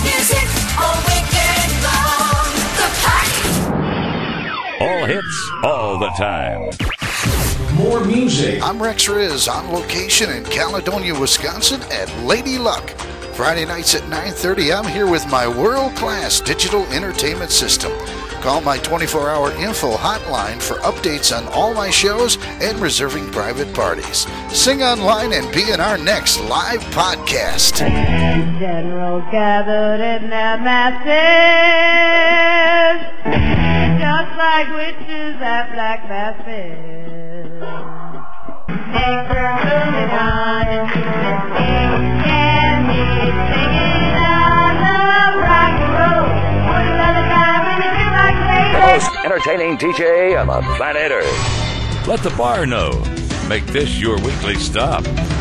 music all weekend long. The Pack. All hits, all the time. More music. I'm Rex Rizz on location in Caledonia, Wisconsin at Lady Luck. Friday nights at 9:30, I'm here with my world-class digital entertainment system. Call my 24-hour info hotline for updates on all my shows and reserving private parties. Sing online and be in our next live podcast. Generals gathered in their masses, just like witches at black mass fairs. They were moving on and singing candy, singing I love rock and roll. Put another time in the room like The most entertaining DJ on the planet Earth. Let the bar know. Make this your weekly stop.